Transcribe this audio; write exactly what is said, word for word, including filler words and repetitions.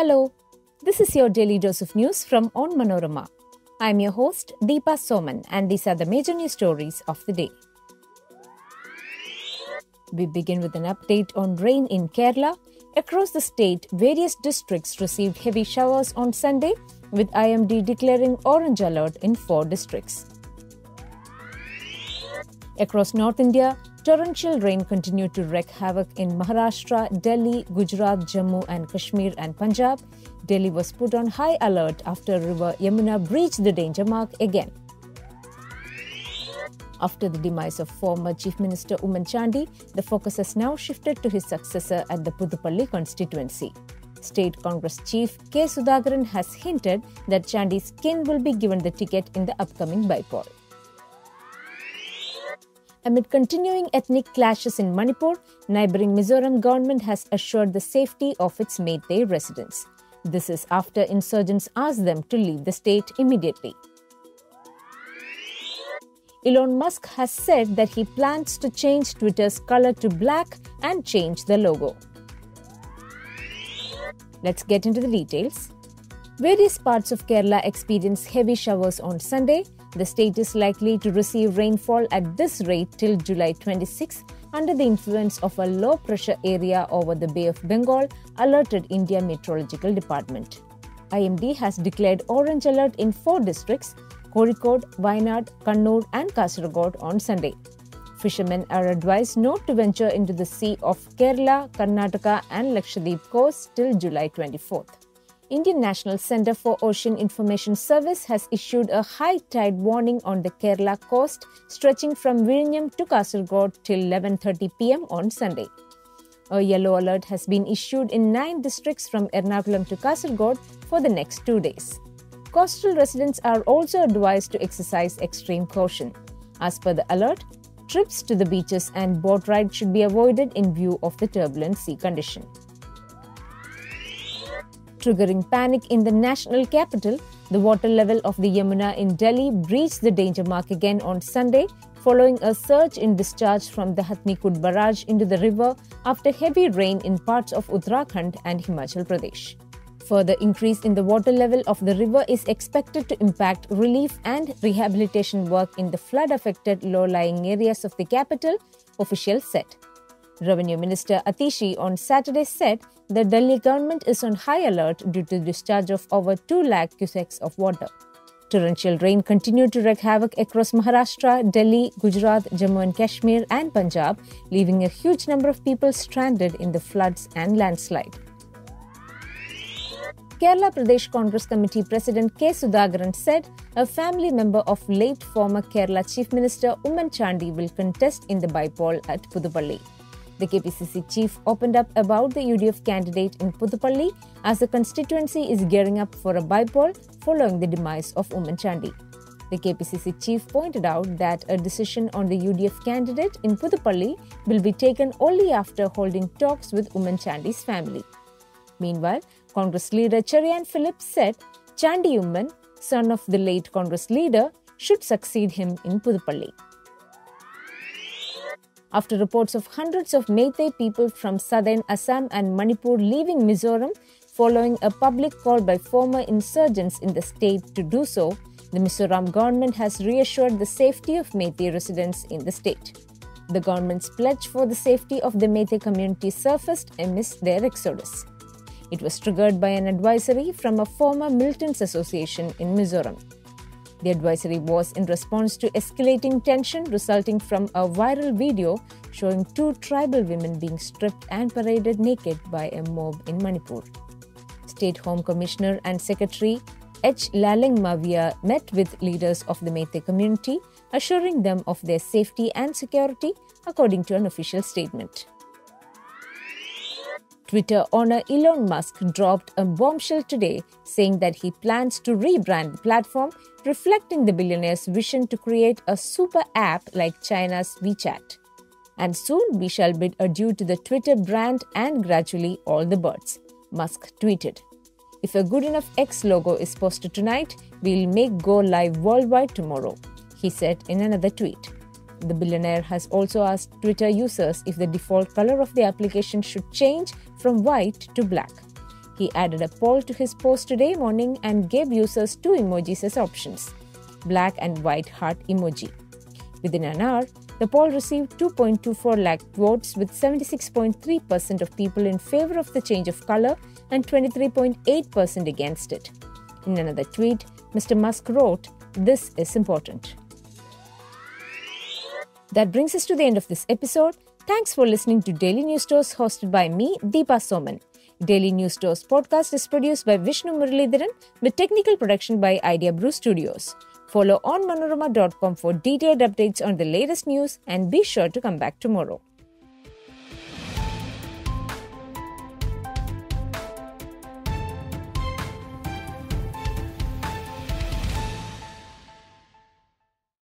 Hello, this is your daily dose of news from Onmanorama. I am your host Deepa Soman and these are the major news stories of the day. We begin with an update on rain in Kerala. Across the state, various districts received heavy showers on Sunday, with I M D declaring orange alert in four districts. Across North India, torrential rain continued to wreak havoc in Maharashtra, Delhi, Gujarat, Jammu and Kashmir and Punjab. Delhi was put on high alert after river Yamuna breached the danger mark again. After the demise of former Chief Minister Oommen Chandy, the focus has now shifted to his successor at the Puthupalli constituency. State Congress Chief K. Sudhakaran has hinted that Chandy's kin will be given the ticket in the upcoming bypoll. Amid continuing ethnic clashes in Manipur, neighbouring Mizoram government has assured the safety of its Meitei residents. This is after insurgents asked them to leave the state immediately. Elon Musk has said that he plans to change Twitter's colour to black and change the logo. Let's get into the details. Various parts of Kerala experienced heavy showers on Sunday. The state is likely to receive rainfall at this rate till July twenty-sixth under the influence of a low-pressure area over the Bay of Bengal, alerted India Meteorological Department. I M D has declared orange alert in four districts, Kozhikode, Wayanad, Kannur and Kasaragod on Sunday. Fishermen are advised not to venture into the sea of Kerala, Karnataka and Lakshadweep coast till July twenty-fourth. Indian National Centre for Ocean Information Service has issued a high tide warning on the Kerala coast stretching from Vizhinjam to Kasaragod till eleven thirty p m on Sunday. A yellow alert has been issued in nine districts from Ernakulam to Kasaragod for the next two days. Coastal residents are also advised to exercise extreme caution. As per the alert, trips to the beaches and boat rides should be avoided in view of the turbulent sea condition. Triggering panic in the national capital, the water level of the Yamuna in Delhi breached the danger mark again on Sunday following a surge in discharge from the Hatnikud barrage into the river after heavy rain in parts of Uttarakhand and Himachal Pradesh. Further increase in the water level of the river is expected to impact relief and rehabilitation work in the flood-affected low-lying areas of the capital, officials said. Revenue Minister Atishi on Saturday said the Delhi government is on high alert due to the discharge of over two lakh cusecs of water. Torrential rain continued to wreak havoc across Maharashtra, Delhi, Gujarat, Jammu and Kashmir and Punjab, leaving a huge number of people stranded in the floods and landslide. Kerala Pradesh Congress Committee President K. Sudhakaran said a family member of late former Kerala Chief Minister Oommen Chandy will contest in the bypoll at Puthupalli. The K P C C chief opened up about the U D F candidate in Puthupalli as the constituency is gearing up for a bypoll following the demise of Oommen Chandy. The K P C C chief pointed out that a decision on the U D F candidate in Puthupalli will be taken only after holding talks with Oommen Chandy's family. Meanwhile, Congress leader Cherian Phillips said Chandy Oommen, son of the late Congress leader, should succeed him in Puthupalli. After reports of hundreds of Meitei people from southern Assam and Manipur leaving Mizoram following a public call by former insurgents in the state to do so, the Mizoram government has reassured the safety of Meitei residents in the state. The government's pledge for the safety of the Meitei community surfaced amidst their exodus. It was triggered by an advisory from a former militants association in Mizoram. The advisory was in response to escalating tension resulting from a viral video showing two tribal women being stripped and paraded naked by a mob in Manipur. State Home Commissioner and Secretary H. Laleng Mavia met with leaders of the Meitei community, assuring them of their safety and security, according to an official statement. Twitter owner Elon Musk dropped a bombshell today, saying that he plans to rebrand the platform, reflecting the billionaire's vision to create a super app like China's WeChat. And soon we shall bid adieu to the Twitter brand and gradually all the birds, Musk tweeted. If a good enough X logo is posted tonight, we'll make go live worldwide tomorrow, he said in another tweet. The billionaire has also asked Twitter users if the default color of the application should change from white to black. He added a poll to his post today morning and gave users two emojis as options: black and white heart emoji. Within an hour, the poll received two point two four lakh votes, with seventy-six point three percent of people in favor of the change of color and twenty-three point eight percent against it. In another tweet, Mister Musk wrote, "This is important." That brings us to the end of this episode. Thanks for listening to Daily News Tours, hosted by me, Deepa Soman. Daily News Tours podcast is produced by Vishnu Muralidharan with technical production by Idea Brew Studios. Follow on manorama dot com for detailed updates on the latest news, and be sure to come back tomorrow.